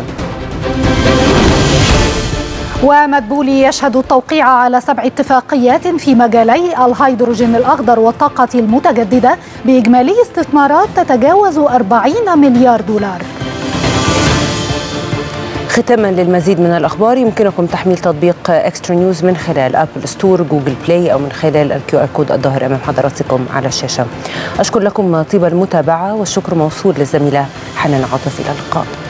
ومدبولي يشهد التوقيع على سبع اتفاقيات في مجالي الهيدروجين الأخضر والطاقة المتجددة بإجمالي استثمارات تتجاوز أربعين مليار دولار. ختاما، للمزيد من الأخبار يمكنكم تحميل تطبيق إكسترا نيوز من خلال أبل ستور، جوجل بلاي، أو من خلال الكيو آر كود الظاهر أمام حضراتكم على الشاشة. أشكر لكم طيب المتابعة، والشكر موصول للزميلة حنان عاطف. إلى اللقاء.